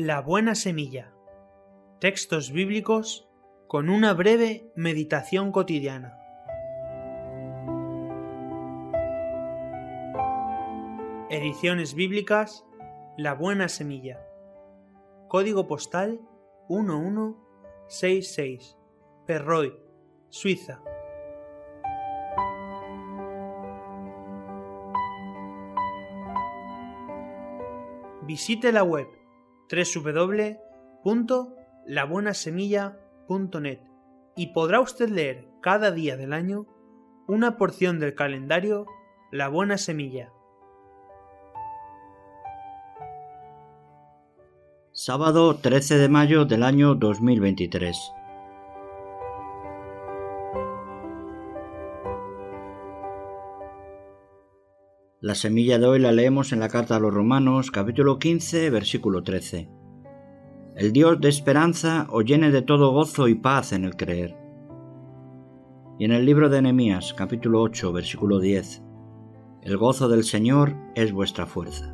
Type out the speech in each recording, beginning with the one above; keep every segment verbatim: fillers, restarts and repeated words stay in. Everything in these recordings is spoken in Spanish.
La buena semilla. Textos bíblicos con una breve meditación cotidiana. Ediciones bíblicas La buena semilla. Código postal uno uno seis seis. Perroy, Suiza. Visite la web doble u doble u doble u punto la buena semilla punto net y podrá usted leer cada día del año una porción del calendario La Buena Semilla. Sábado trece de mayo del año dos mil veintitrés. La semilla de hoy la leemos en la carta a los Romanos, capítulo quince, versículo trece. El Dios de esperanza os llene de todo gozo y paz en el creer. Y en el libro de Nehemías, capítulo ocho, versículo diez. El gozo del Señor es vuestra fuerza.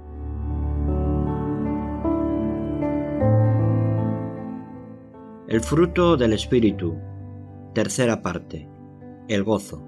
El fruto del Espíritu. Tercera parte. El gozo.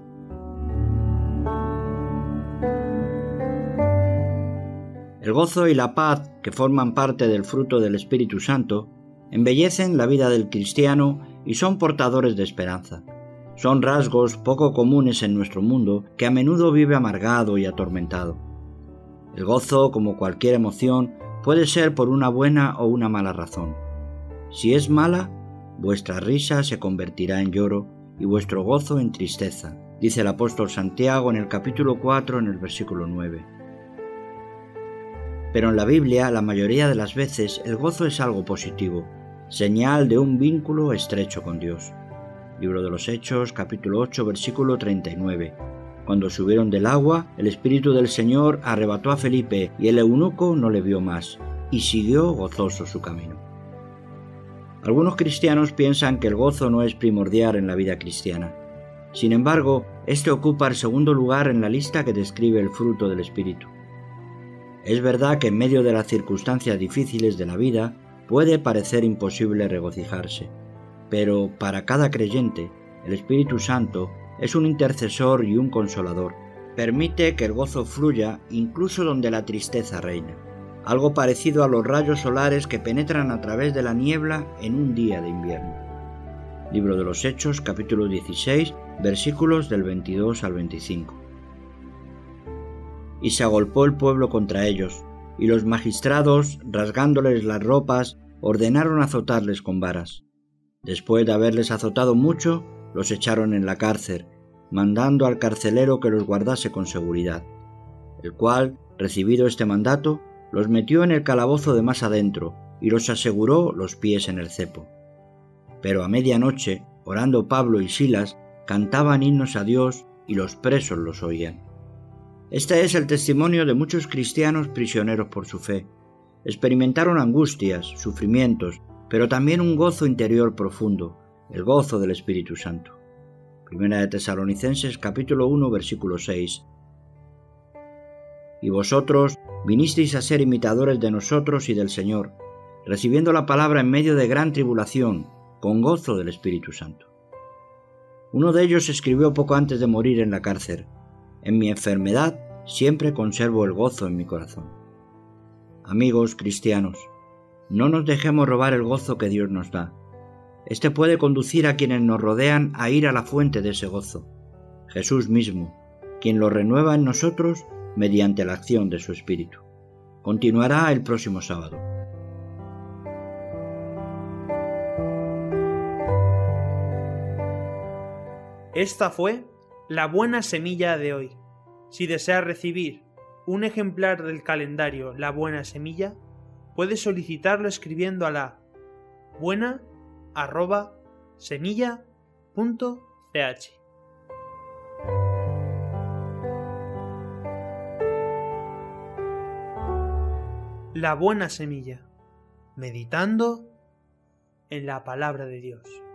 El gozo y la paz, que forman parte del fruto del Espíritu Santo, embellecen la vida del cristiano y son portadores de esperanza. Son rasgos poco comunes en nuestro mundo que a menudo vive amargado y atormentado. El gozo, como cualquier emoción, puede ser por una buena o una mala razón. Si es mala, vuestra risa se convertirá en lloro y vuestro gozo en tristeza, dice el apóstol Santiago en el capítulo cuatro, en el versículo nueve. Pero en la Biblia, la mayoría de las veces, el gozo es algo positivo, señal de un vínculo estrecho con Dios. Libro de los Hechos, capítulo ocho, versículo treinta y nueve. Cuando subieron del agua, el Espíritu del Señor arrebató a Felipe y el eunuco no le vio más, y siguió gozoso su camino. Algunos cristianos piensan que el gozo no es primordial en la vida cristiana. Sin embargo, este ocupa el segundo lugar en la lista que describe el fruto del Espíritu. Es verdad que en medio de las circunstancias difíciles de la vida puede parecer imposible regocijarse, pero para cada creyente, el Espíritu Santo es un intercesor y un consolador. Permite que el gozo fluya incluso donde la tristeza reina, algo parecido a los rayos solares que penetran a través de la niebla en un día de invierno. Libro de los Hechos, capítulo dieciséis, versículos del veintidós al veinticinco. Y se agolpó el pueblo contra ellos, y los magistrados, rasgándoles las ropas, ordenaron azotarles con varas. Después de haberles azotado mucho, los echaron en la cárcel, mandando al carcelero que los guardase con seguridad, el cual, recibido este mandato, los metió en el calabozo de más adentro, y los aseguró los pies en el cepo. Pero a medianoche, orando Pablo y Silas, cantaban himnos a Dios, y los presos los oían. Este es el testimonio de muchos cristianos prisioneros por su fe. Experimentaron angustias, sufrimientos, pero también un gozo interior profundo, el gozo del Espíritu Santo. Primera de Tesalonicenses, capítulo uno, versículo seis. Y vosotros vinisteis a ser imitadores de nosotros y del Señor, recibiendo la palabra en medio de gran tribulación, con gozo del Espíritu Santo. Uno de ellos escribió poco antes de morir en la cárcel: en mi enfermedad siempre conservo el gozo en mi corazón. Amigos cristianos, no nos dejemos robar el gozo que Dios nos da. Este puede conducir a quienes nos rodean a ir a la fuente de ese gozo, Jesús mismo, quien lo renueva en nosotros mediante la acción de su Espíritu. Continuará el próximo sábado. Esta fue La Buena Semilla de hoy. Si desea recibir un ejemplar del calendario La Buena Semilla, puede solicitarlo escribiendo a la buena arroba semilla punto ch. La Buena Semilla, meditando en la palabra de Dios.